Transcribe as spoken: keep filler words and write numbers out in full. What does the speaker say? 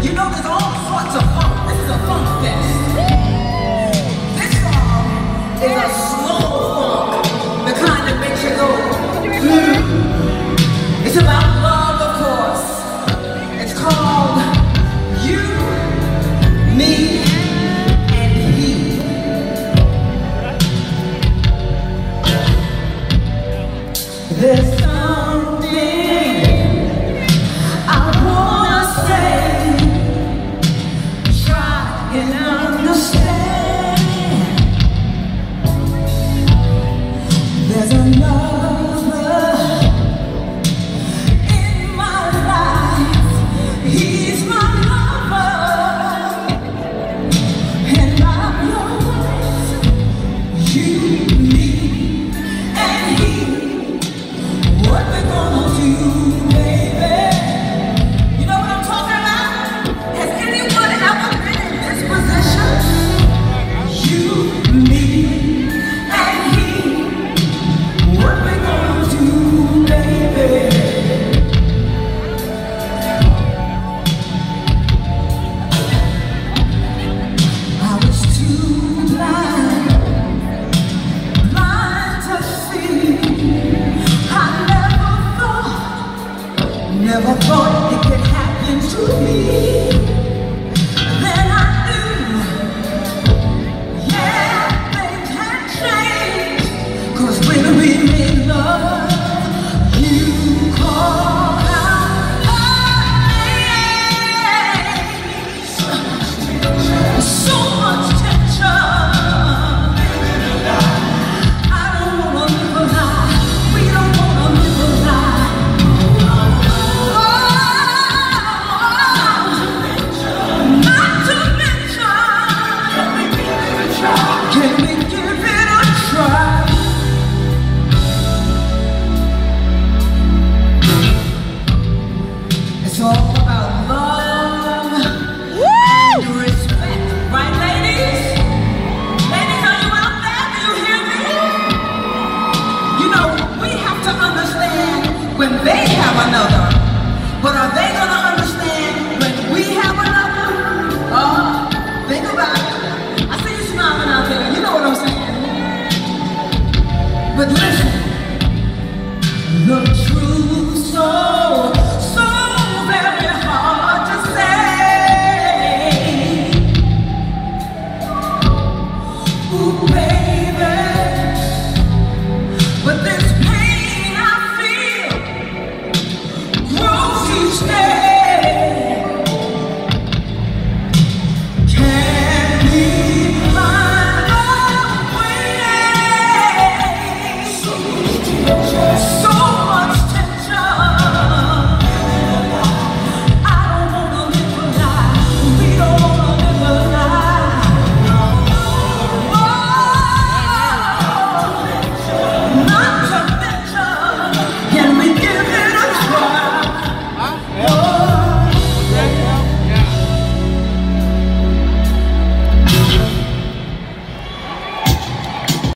You know there's all sorts of funk. This is a funk fest. This song is a slow funk, the kind that makes you go, mm. It's about love, of course. It's called You, Me, and He. There's something I wanna say, try and understand. There's another in my life. He's my lover, and I'm yours. You, me, and he. What we gonna do, baby? You know what I'm talking about? Has anyone ever been in this position? You, me, and he. What we gonna do, baby? I was too blind, blind to see. I never thought it could happen to me. Then I knew, yeah, things had changed. 'Cause when we made love, you called out my name. So much tension. I don't wanna live a lie. We don't wanna live a lie. It's all about love and respect, right, ladies? Ladies, are you out there? Do you hear me? You know, we have to understand when they have another.